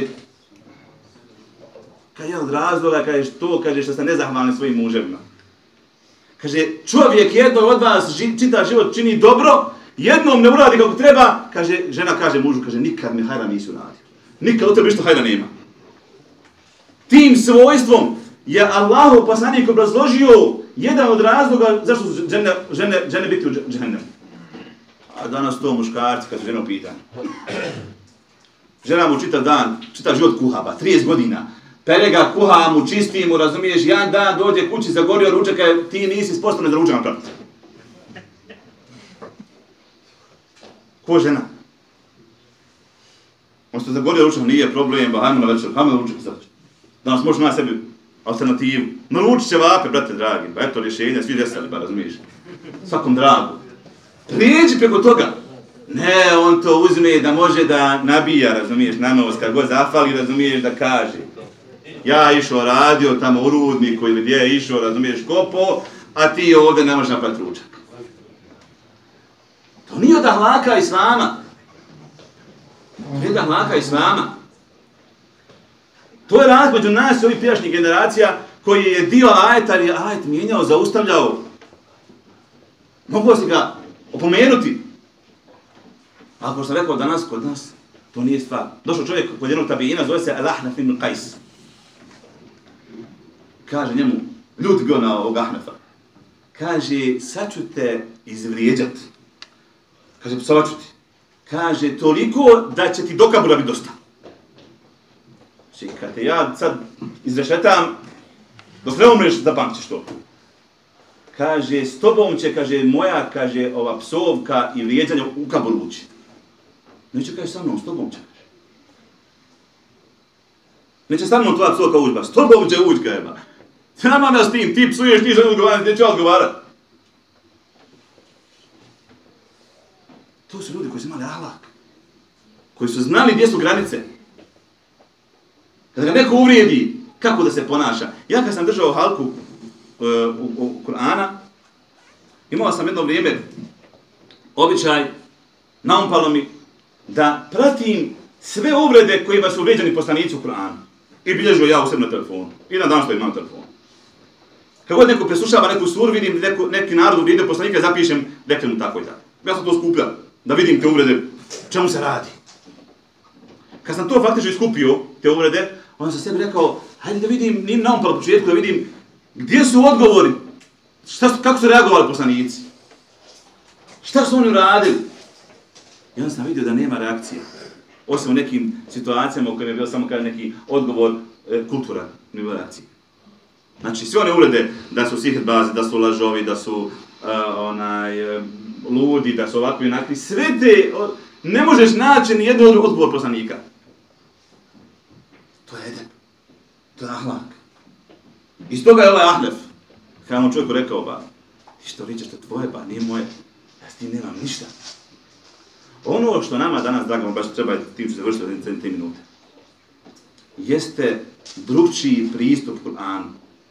Kaže, od razloga, kaže, što ste nezahvalni svojim muževima. Kaže, čovjek jednom od vas čitav život čini dobro, jednom ne uradi kako treba, kaže, žena kaže mužu, kaže, nikad mi hajra nisi uradio. Nikad od tebe što hajra nema. Tim svojstvom je Allahov poslanik obrazložio jedan od razloga zašto su žene biti u džehennemu. A danas to muškarci, kad su žena u pitanju. Žena mu čitav život kuha, 30 godina. Pere ga, kuha mu, čisti mu, razumiješ, jedan dan dođe kući, zagorio ručak, ti nisi sposobna da ručak napraviti. Ko žena? On se zagorio ručak, nije problem, hajmo na večer, hajmo na ručak sad. Danas možeš na sebi alternativu. Naručit će vape, brate dragi, pa eto rješenja, svi desali, ba razumiješ. Svakom dragu. Prijeđi preko toga. Ne, on to uzme da može da nabija, razumiješ, na nos, kad god zafali, razumiješ, da kaže. Ja išao radio tamo u rudniku ili gdje je išao, razumiješ, kopo, a ti ovdje ne možeš napraviti ručak. To nije od ahlaka islama. To je od ahlaka islama. To je razlog među nas i ovih prijašnjih generacija koji je dio ajeta, ali je ajet mijenjao, zaustavljao. Moglo si ga opomenuti. Ali ko sam rekao danas, kod nas, to nije stvar. Došao čovjek kod jednog tabijina, zove se Al-Ahnaf ibn Qais. Kaže njemu, ljut bio na ovog Ahnafa. Kaže, sad ću te izvrijeđati. Kaže, psovat ću ti. Kaže, toliko da će ti do kabura biti dosta. Kad te ja sad izrešetam, dok ne umreš, zapamćeš to. Kaže, s tobom će, kaže, moja, kaže, ova psovka i vrijeđanje u kaburu ući. Neće, kaže, sa mnom, s tobom će, kaže. Neće sa mnom tvoja psovka ući, ba, s tobom će ući, kaže, ba. Nemam ja s tim, ti psuješ, ti želi odgovarati, neću ja odgovarati. To su ljudi koji su imali ahlak. Koji su znali gdje su granice. Kada ga neko uvrijedi, kako da se ponaša. Ja kad sam držao halku u Kur'ana, imao sam jedno vrijeme običaj, naumpalo mi, da pratim sve uvrede kojima su uvrijeđeni poslanici u Kur'anu. I bilježio ja u sebi na telefonu. I na dan što imam telefon. Kad god neko preslušava neku suru, vidim neki narod uvrijedio poslanika, zapišem, rekli mu tako i tako. Ja sam to skupljao. da vidim te uvrede, čemu se radi. Kad sam to faktično iskupio, te uvrede, onda sam sebi rekao, hajde da vidim, nije naumpalo početku, da vidim gdje su odgovori, kako su reagovali poslanici, šta su oni uradili. I onda sam vidio da nema reakcije, osim u nekim situacijama u kojima je bio samo kada neki odgovor kulturan, nema reakcije. Znači, sve one uvrede da su sihrbazi, da su lažovi, da su ludi, da su ovakvi i onakvi, sve te, ne možeš naći ni jednu odgovor poslanika. To je edep, to je ahlak. Iz toga je ovaj ahlef. Kada mu čovjeku rekao, ba, ti što ličeš, to tvoje, ba, nije moje, ja s tim nemam ništa. Ono što nama danas, drago, baš treba tim što završiti od 3 minute, jeste drugčiji pristup Kur'anu.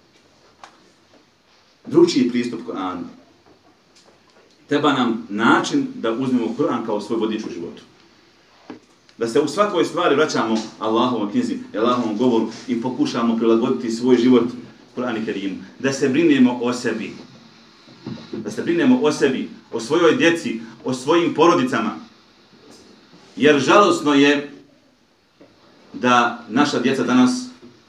Drugčiji pristup Kur'anu. Treba nam način da uzmemo Kur'an kao svoj vodič u životu. Da se u svakoj stvari vraćamo Allahovom knjizi, Allahovom govoru i pokušamo prilagoditi svoj život Kur'anu Kerimu. Da se brinemo o sebi. Da se brinemo o sebi, o svojoj djeci, o svojim porodicama. Jer žalosno je da naša djeca danas,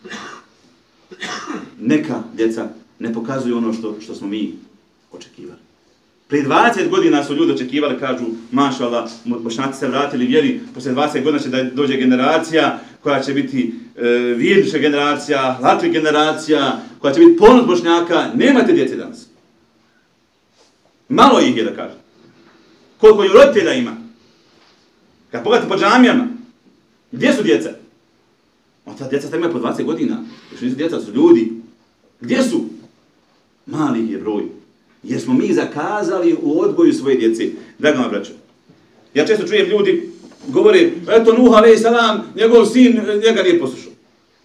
neka djeca, ne pokazuju ono što smo mi očekivali. Prije 20 godina su ljudi očekivali, kažu, mašallah, Bošnjaci se vratili vjeri, poslije 20 godina će da dođe generacija koja će biti vjernička generacija, hlakli generacija, koja će biti ponos Bošnjaka. Nemate djece danas. Malo ih je, da kažem. Koliko i roditelja ima. Kad pogledate po džamijama, gdje su djeca? Ta djeca sta imaju po 20 godina. Još nisu djeca, su ljudi. Gdje su? Mali je broj. Jer smo mi zakazali u odgoju svoje djece. Draga braćo, ja često čujem ljudi govore, eto Nuh alejhi selam, njegov sin njega nije poslušao.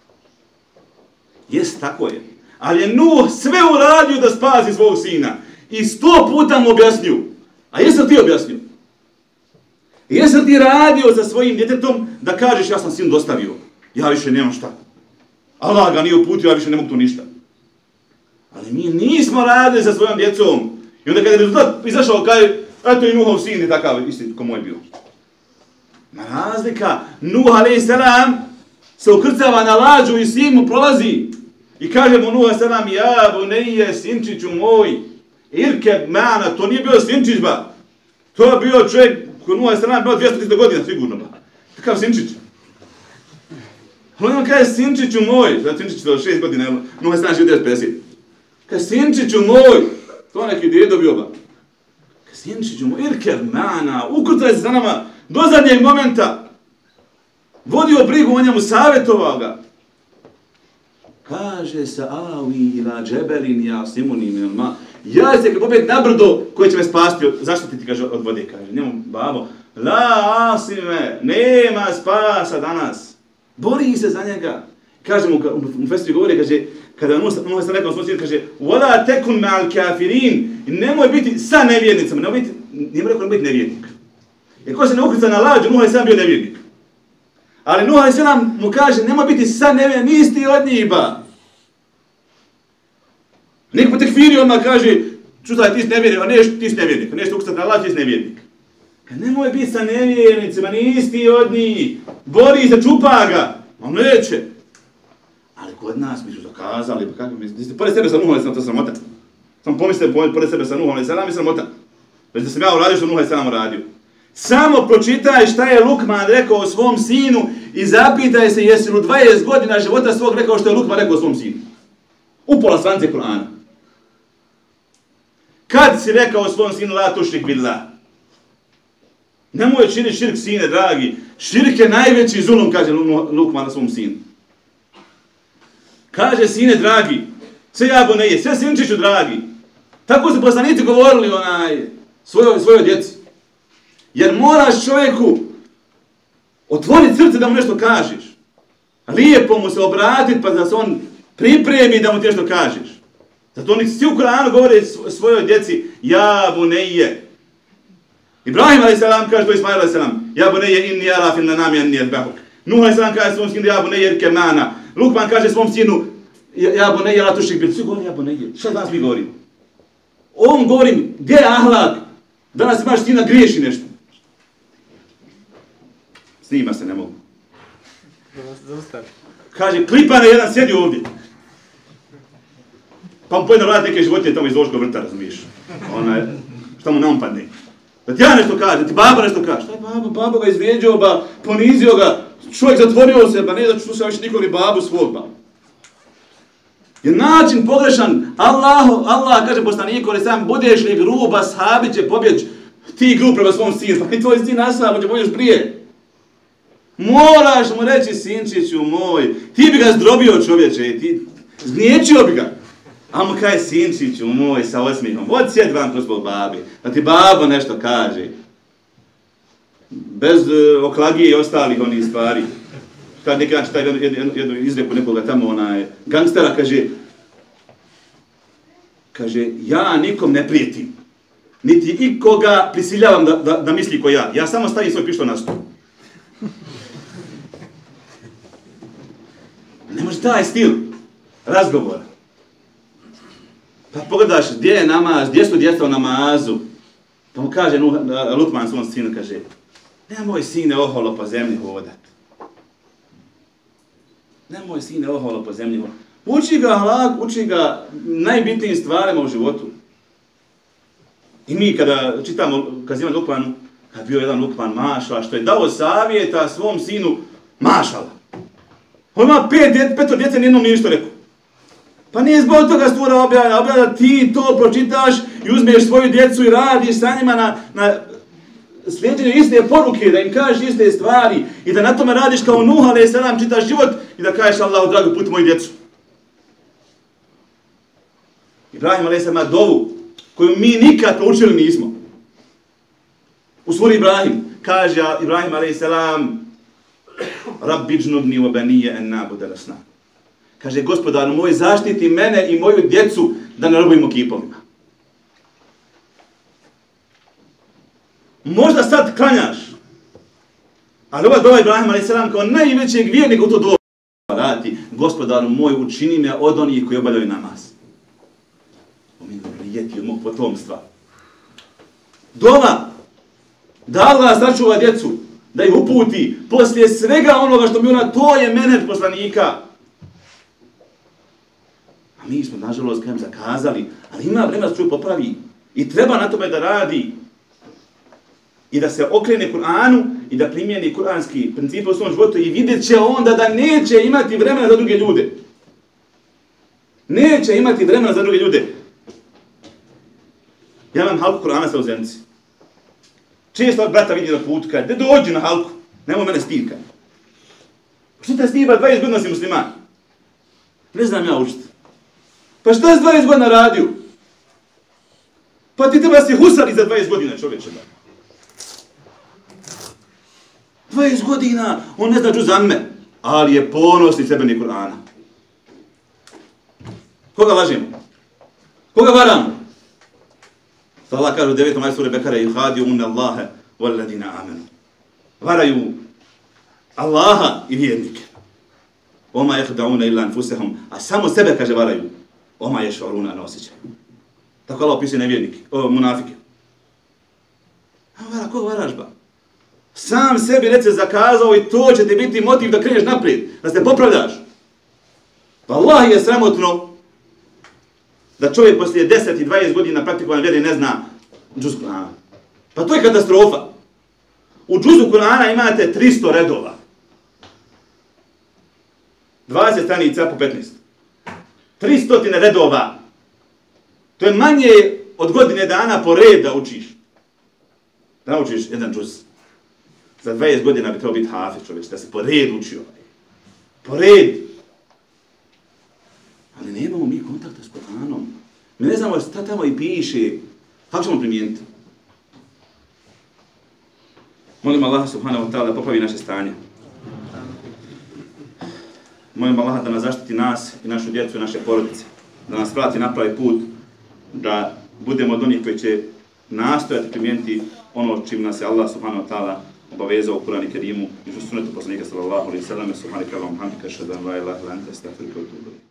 Jest, tako je. Ali je Nuh sve uradio da spasi svog sina. I 100 puta mu objasnio. A jesam ti objasnio? Jesam ti radio sa svojim djetetom da kažeš ja sam sin dostavio. Ja više nemam šta. Allah ga nije uputio, ja više ne mogu tu ništa. Ali mi nismo radili sa svojom djecom. I onda kada je rezultat izašao, kaže, eto i Nuhov sin je takav, isti ko moj bio. Ma razlika, Nuh alejhi selam se ukrcava na lađu i sin mu prolazi. I kaže mu Nuh alejhi selam, ja bunejje, sinčiću moj, irkeb mana, to nije bio sinčić, ba. To je bio čovjek, koji Nuh alejhi selam bio 200 godina, sigurno, ba. Takav sinčić. On kaže, sinčiću moj, da sinčić do 6 godina, Nuh alejhi selam živi 950. Kaže, sinčiću moj, to neki djedo bio, ba. Kaže, sinčiću moj, irkeb mana, ukrcaj se za nama, do zadnjeg momenta. Vodio brigu o njemu, savjetovao ga. Kaže se, avi ila džebelin ja simuni minal ma. Ja se kad pobjeg na brdo koje će me spasti, zaštititi, kaže, od vode, kaže. Njemu, babo, la asime, nema spasa danas. Bori se za njega. Kaže mu, u festri govori, kaže, kada Nuh sam rekao svom sinu, kaže, vola tekun ma'al kafirin, nemoj biti sa nevjernicama, nemoj biti nevjernik. Jer ko se ne ukrca na lađu, Nuh alejhi selam bio nevjernik. Ali Nuh alejhi selam mu kaže, nemoj biti sa nevjernik, nisi ti od njih, ba. Neko potekfiri odmah kaže, čutaj, ti si nevjernik, a neš, ti si nevjernik, nešto ukrcati na lađu, ti si nevjernik. Nemoj biti sa nevjernicima, nisi ti od njih, bori se, čupa ga, on neće. Ali kod nas mi su zakazali, pa kako mi, pored sebe sa Nuh alejhi selam, to sramota. Sam pomislite, pored sebe sa Nuh alejhi selam i sramota. Već da sam ja uradio što Nuh alejhi selam uradio. Samo pročitaj šta je Lukman rekao o svom sinu i zapitaj se jesi li u 20 godina života svog rekao što je Lukman rekao o svom sinu. Upola stranice Kur'ana. Kad si rekao o svom sinu la tušrik billah? Nemoj činiti širk, sine dragi. Širk je najveći zulum, kaže Lukman na svom sinu. Kaže, sine dragi, sve jabo ne je, sve sinčiću dragi. Tako su poslanici govorili svojoj djeci. Jer moraš čovjeku otvoriti srce da mu nešto kažeš. Lijepo mu se obratiti pa da se on pripremi da mu ti nešto kažeš. Zato oni svi u Kur'anu govore svojoj djeci, ja bunejje. Ibrahim a.s. kaže to Ismail a.s. Ja bunejje inni ala fil nanami an yadbahuk. Nuh a.s. kaže svom sinu, ja bunejje irke mana. Lukman kaže svom sinu, ja bunejje la tušrik bil. Svi govori ja bunejje. Šta danas mi govorimo? Ovom govorim, gdje je ahlak? Danas imaš sina griješi nešto. Snima se, ne mogu. Zaustavi. Kaže, klipane jedan sjedi ovdje. Pa mu pojedno radi neke životinje tamo iz Loškog vrta, razumiješ. Šta mu naumpadne. Da ti ja nešto kaže, da ti babo nešto kaže. Šta je babo? Babo ga izvrijeđao, ba, ponizio ga, čovjek zatvorio se, ba ne da ću slušati više nikog ni babu svog, ba. Je način pogrešan. Allah kaže poslaniku, ali sam budeš li gruba, sahabi će pobjeći. Ti grub prema svom sinu, pa i tvoj sin nasaba će pobjeći prije. Moraš mu reći, sinčiću moj, ti bi ga zdrobio čovječe, ti zniječio bi ga. A mu kaj, sinčiću moj, sa osmihom, odsjed vam kroz svog babi, da ti babo nešto kaže. Bez oklagije i ostalih onih stvari. Kad neki dan čitaj jednu izreku nekoga tamo, gangstera, kaže, ja nikom ne prijetim, niti ikoga prisiljavam da misli ko ja. Ja samo stavim svoj pištolj na stol. Ne može taj stil razgovora. Pa pogledaš gdje je namaz, gdje su djeca u namazu. Pa mu kaže Lukman svom sinu, kaže, nemoj sine oholo po zemlji hodat. Nemoj sine oholo po zemlji hodat. Uči ga halak, uči ga najbitnijim stvarima u životu. I mi kada čitamo kazivanje Lukmanu, kad bio jedan Lukman mašala, što je dao savjeta svom sinu mašala. On ima peto djece, nijednom nije ništa rekao. Pa nije zbog toga sura objavlja, ti to pročitaš i uzmeš svoju djecu i radiš sa njima na slijedjenju iste poruke, da im kažeš iste stvari i da na tome radiš kao Nuh a.s. čitaš život i da kažeš Allahu dragi put moju djecu. Ibrahim a.s. ima dovu koju mi nikad proučili nismo. U suri Ibrahim kaže Ibrahim a.s. Rabbi džnubni wa banije en na'budu al-asnam. Kaže, gospodaru moj, zaštiti mene i moju djecu da ne robujemo kipovima. Možda sad klanjaš, ali ova dova Ibrahim a.s. kao najvećeg vjernika u to doba radi, gospodaru moj, učini me od onih koji obavljaju namaz. Jeti od mog potomstva. Dova, da Allah sačuva djecu, da ih uputi, poslije svega onoga što mi to je menedž poslanika. A mi smo, nažalost, kajem zakazali, ali ima vremena da se čovjek popravi i treba na tome da radi i da se okrene Kur'anu i da primjeni kuranski princip u svom životu i vidjet će onda da neće imati vremena za druge ljude. Neće imati vremena za druge ljude. Ja imam halku Kur'ana sa u Zemci. Često brata vidi na putu, kaže, dođi na halku, nemoj mene stid, kaže. Što te stiba, 20 godina si musliman? Ne znam ja učiti. Pa što je s 20 godina radio? Pa ti treba si husari za 20 godina, čovječe. 20 godina, on ne zna džuzamme, ali je ponosni sebenik Kur'ana. Koga lažemo? Koga varamo? Allah kaže u 9. ajetu sure Bekare yuhadi'una Allaha wal ladina amanu. Varaju Allaha i vjernike. Oma yakhda'una illa anfusahum, a samo sebe kaže varaju. Oma yash'uruna ne osjećaju. Tako Allah opisuje nevjernike, munafike. A koga varaš ba? Sam sebi rece zakazao i to će ti biti motiv da kreneš naprijed, da se popravljaš. Pa Allah je sramotno da čovjek poslije 10 i 20 godina praktikovanja vjere ne zna džuz Kur'ana. Pa to je katastrofa. U džuzu Kur'ana imate 300 redova. 20 stranica po 15. 300 redova. To je manje od godine dana po red da učiš. Da naučiš jedan džuz. Za 20 godina bi trebao biti hafiz čovječ, da se po red učio. Po red. Ali nemamo mi kontakta s Kur'anom. Mi ne znamo šta tamo i piše. Kako ćemo primijeniti? Molim Allah subhanahu wa ta'ala da popravi naše stanje. Molim Allah da nas zaštiti nas i našu djecu i naše porodice. Da nas vrati na pravi put. Da budemo od onih koji će nastojati primijeniti ono čim nas je Allah subhanahu wa ta'ala obavezao u Kur'anu Kerimu i u sunnetu poslanika sallallahu alejhi ve sellem. Subhanaka Allahumma hamdika, ashhadu an la ilaha illa anta, astaghfiruka wa atubu ilayk.